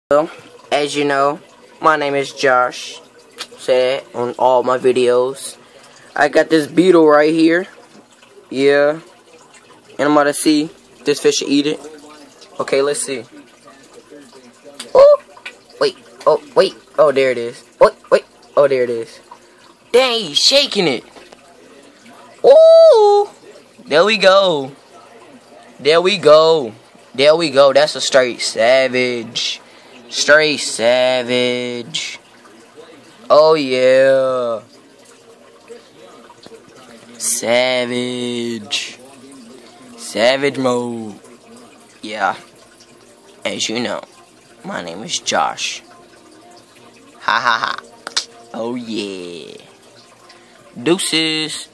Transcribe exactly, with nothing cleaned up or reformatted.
Well, as you know, my name is Josh. Say that on all my videos. I got this beetle right here. Yeah. And I'm about to see if this fish should eat it. Okay, let's see. Oh! Wait. Oh, wait. Oh, there it is. Wait, wait. Oh, there it is. Dang, he's shaking it. Oh! There we go. There we go. There we go. That's a straight savage. Straight savage. Oh yeah. Savage. Savage mode. Yeah. As you know, my name is Josh. Ha ha ha. Oh yeah. Deuces.